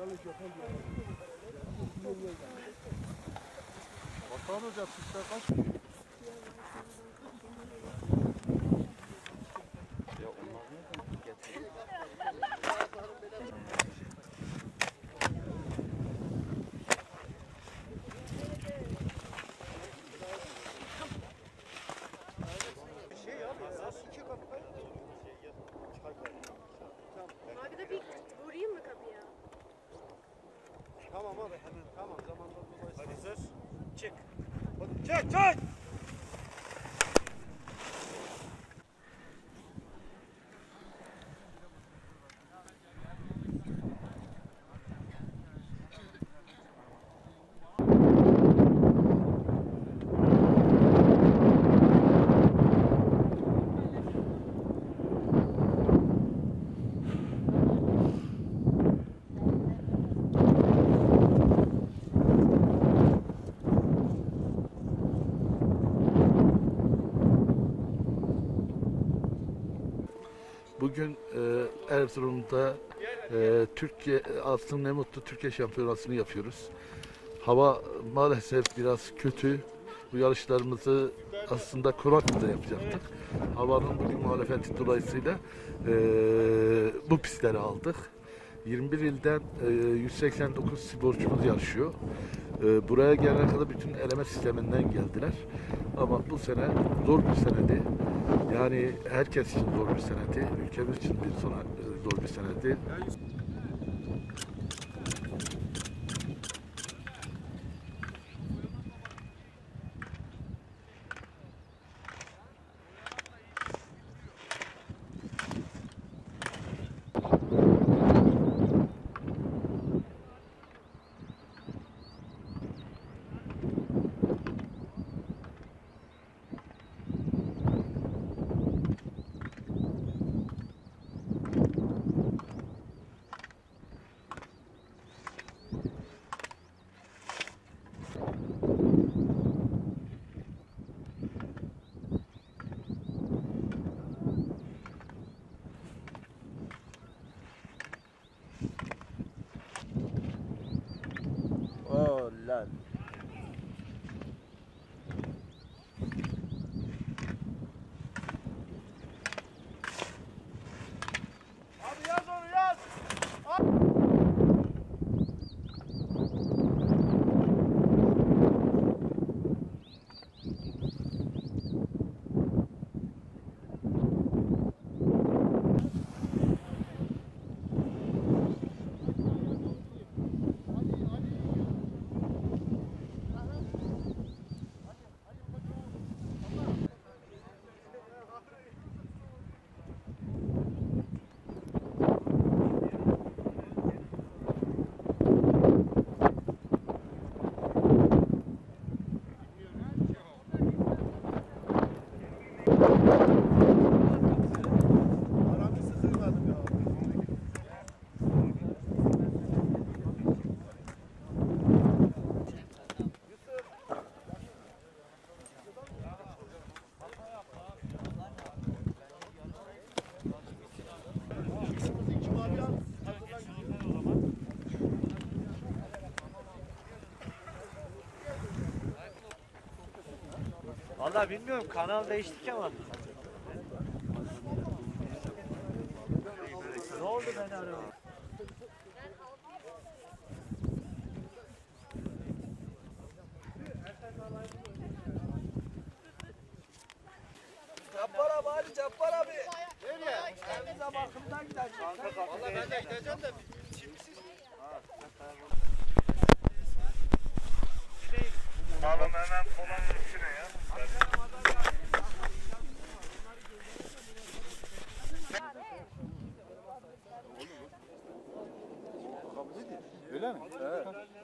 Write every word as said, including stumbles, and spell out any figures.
Batuhan Hoca sizler kaç? Ya onlar ne getiriyor? Abi de bir vurayım mı kapıya? Tamam abi hemen tamam zamanda dolayısıyla. Hadi zır. Çık. Hadi çık çık. Bugün e, Erzurum'da e, Türkiye aslında ne mutlu Türkiye Şampiyonası'nı yapıyoruz. Hava maalesef biraz kötü. Bu yarışlarımızı aslında Konaklı'da yapacaktık. Havanın bugün muhalefeti dolayısıyla e, bu pistleri aldık. yirmi bir ilden e, yüz seksen dokuz sporcumuz yarışıyor. E, buraya gelene kadar bütün eleme sisteminden geldiler. Ama bu sene zor bir senedi. Yani herkes için zor bir senedi. Ülkemiz için bir sona, zor bir senedi. Oh lan. Abi yaz onu yaz. Aramı sıkılmadım ya. Vallahi bilmiyorum kanal değiştik ama. Ne oldu ben arıyorum? Cabbar abi hadi Cabbar abi. Nereye? Evimize bakımdan gidelim. Valla ben de gideceğim de şimdi siz. Alın hemen kolanın içine ya. Öyle mi? Evet.